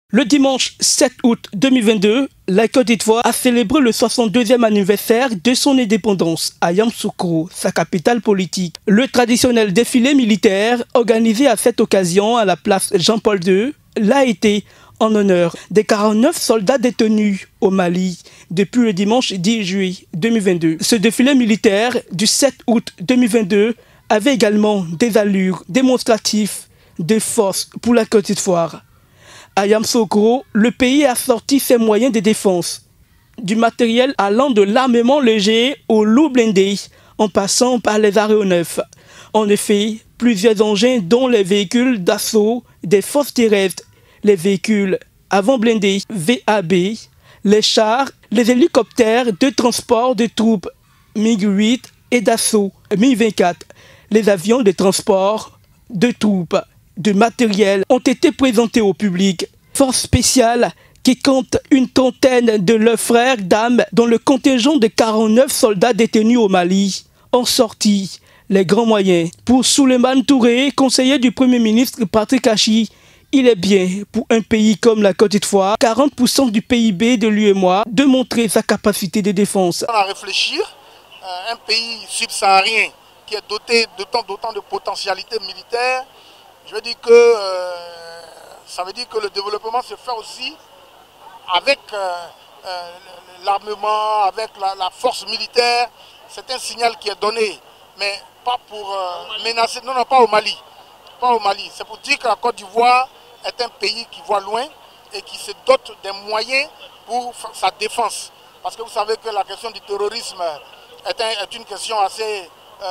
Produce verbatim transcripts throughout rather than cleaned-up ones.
Le dimanche sept août deux mille vingt-deux, la Côte d'Ivoire a célébré le soixante-deuxième anniversaire de son indépendance à Yamoussoukro, sa capitale politique. Le traditionnel défilé militaire organisé à cette occasion à la place Jean-Paul deux l'a été en honneur des quarante-neuf soldats détenus au Mali depuis le dimanche dix juillet deux mille vingt-deux. Ce défilé militaire du sept août deux mille vingt-deux avait également des allures démonstratives de force pour la Côte d'Ivoire. À Yamoussoukro, le pays a sorti ses moyens de défense, du matériel allant de l'armement léger aux lourds blindés, en passant par les aéronefs. En effet, plusieurs engins dont les véhicules d'assaut des forces terrestres, les véhicules avant blindés V A B, les chars, les hélicoptères de transport de troupes MiG huit et d'assaut MiG vingt-quatre, les avions de transport de troupes, de matériel ont été présentés au public. Force spéciale qui compte une trentaine de leurs frères d'armes dont le contingent de quarante-neuf soldats détenus au Mali ont sorti les grands moyens. Pour Souleymane Touré, conseiller du Premier ministre Patrick Achi, il est bien pour un pays comme la Côte d'Ivoire, quarante pour cent du P I B de l'U E M O A, de montrer sa capacité de défense. À réfléchir, un pays subsaharien qui est doté d'autant d'autant de potentialités militaires, je veux dire que euh, ça veut dire que le développement se fait aussi avec euh, euh, l'armement, avec la, la force militaire. C'est un signal qui est donné, mais pas pour euh, menacer, non, non, pas au Mali. Pas au Mali. C'est pour dire que la Côte d'Ivoire est un pays qui voit loin et qui se dote des moyens pour sa défense. Parce que vous savez que la question du terrorisme est, un, est une question assez euh,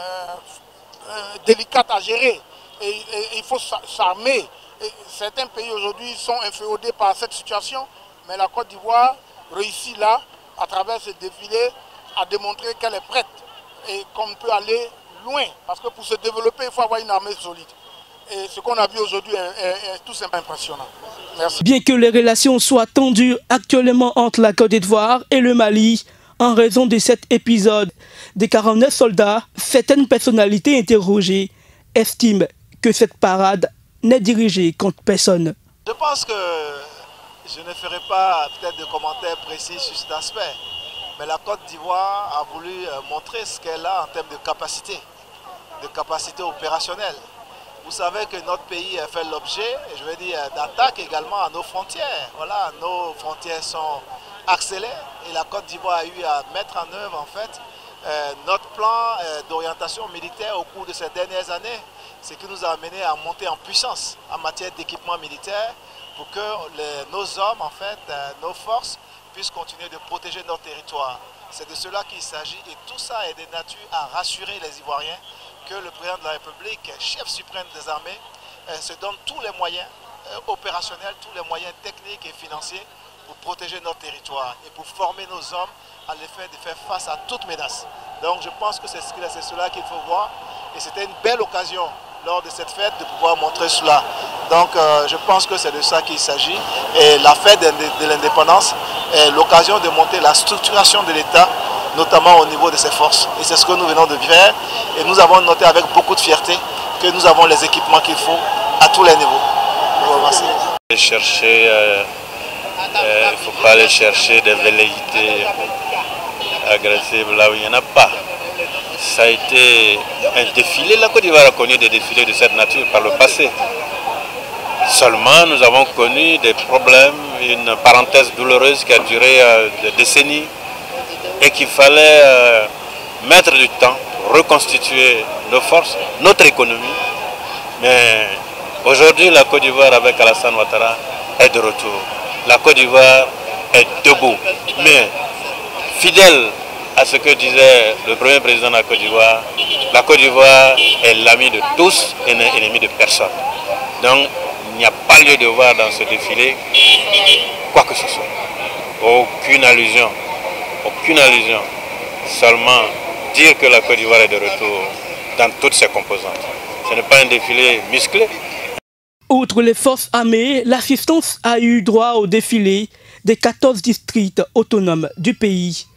euh, délicate à gérer. Et, et, et il faut s'armer. Certains pays aujourd'hui sont inféodés par cette situation, mais la Côte d'Ivoire réussit là, à travers ce défilé, à démontrer qu'elle est prête et qu'on peut aller loin. Parce que pour se développer, il faut avoir une armée solide. Et ce qu'on a vu aujourd'hui est, est, est tout simplement impressionnant. Merci. Bien que les relations soient tendues actuellement entre la Côte d'Ivoire et le Mali, en raison de cet épisode des quarante-neuf soldats, certaines personnalités interrogées estiment que cette parade n'est dirigée contre personne. Je pense que je ne ferai pas peut-être de commentaires précis sur cet aspect, mais la Côte d'Ivoire a voulu montrer ce qu'elle a en termes de capacité, de capacité opérationnelle. Vous savez que notre pays a fait l'objet, je veux dire, d'attaques également à nos frontières. Voilà, nos frontières sont accélérées et la Côte d'Ivoire a eu à mettre en œuvre en fait euh, notre plan euh, d'orientation militaire au cours de ces dernières années, ce qui nous a amené à monter en puissance en matière d'équipement militaire pour que les, nos hommes, en fait, euh, nos forces puissent continuer de protéger notre territoire. C'est de cela qu'il s'agit et tout ça est de nature à rassurer les Ivoiriens que le président de la République, chef suprême des armées, euh, se donne tous les moyens euh, opérationnels, tous les moyens techniques et financiers pour protéger notre territoire et pour former nos hommes à l'effet de faire face à toute menace. Donc je pense que c'est cela qu'il faut voir et c'était une belle occasion lors de cette fête de pouvoir montrer cela. Donc euh, je pense que c'est de ça qu'il s'agit et la fête de, de l'indépendance est l'occasion de monter la structuration de l'État, notamment au niveau de ses forces. Et c'est ce que nous venons de faire et nous avons noté avec beaucoup de fierté que nous avons les équipements qu'il faut à tous les niveaux. Je vous remercie. Chercher, euh, euh, il ne faut pas aller chercher des velléités agressives là où il n'y en a pas. Ça a été un défilé. La Côte d'Ivoire a connu des défilés de cette nature par le passé. Seulement, nous avons connu des problèmes, une parenthèse douloureuse qui a duré euh, des décennies et qu'il fallait euh, mettre du temps pour reconstituer nos forces, notre économie. Mais aujourd'hui, la Côte d'Ivoire avec Alassane Ouattara est de retour. La Côte d'Ivoire est debout, mais fidèle à ce que disait le premier président de la Côte d'Ivoire, la Côte d'Ivoire est l'ami de tous et n'est ennemi de personne. Donc, il n'y a pas lieu de voir dans ce défilé quoi que ce soit. Aucune allusion, aucune allusion. Seulement dire que la Côte d'Ivoire est de retour dans toutes ses composantes. Ce n'est pas un défilé musclé. Outre les forces armées, l'assistance a eu droit au défilé des quatorze districts autonomes du pays.